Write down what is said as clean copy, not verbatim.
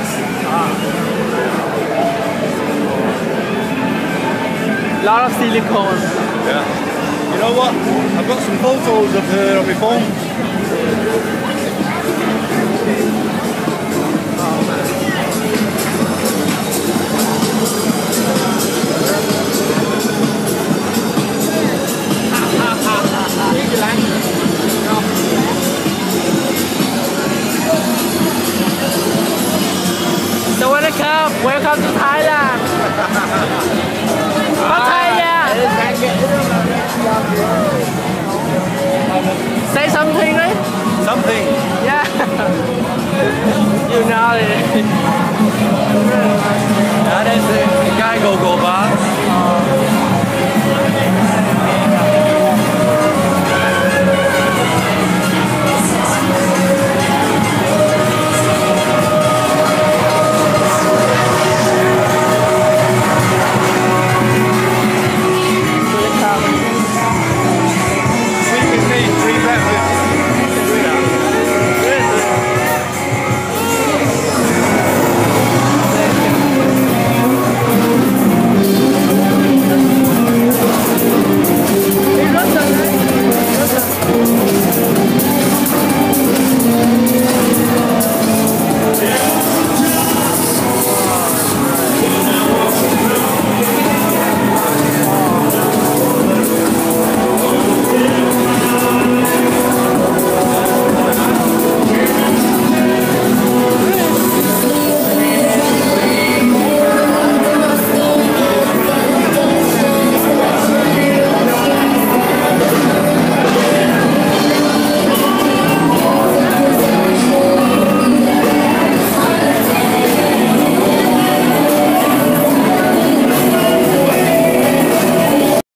Lot of silicone. Yeah. You know what? I've got some photos of her on my phone. So welcome to Thailand. Pattaya. Say something, right? Something. Yeah. You know it. Ja, dat is een guy go by.